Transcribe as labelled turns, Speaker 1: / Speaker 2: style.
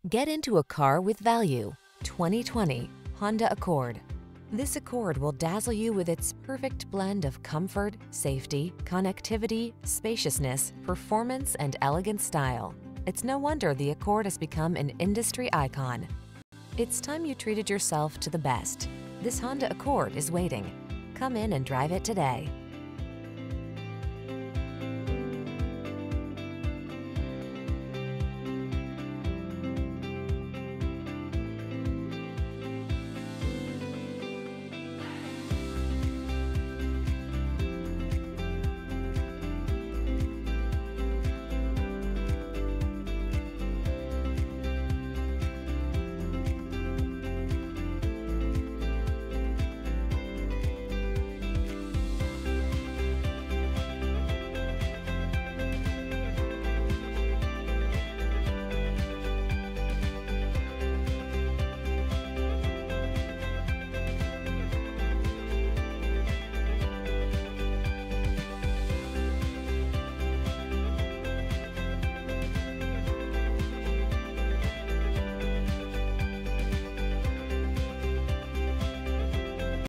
Speaker 1: Get into a car with value. 2020 Honda Accord. This Accord will dazzle you with its perfect blend of comfort, safety, connectivity, spaciousness, performance, and elegant style. It's no wonder the Accord has become an industry icon. It's time you treated yourself to the best. This Honda Accord is waiting. Come in and drive it today.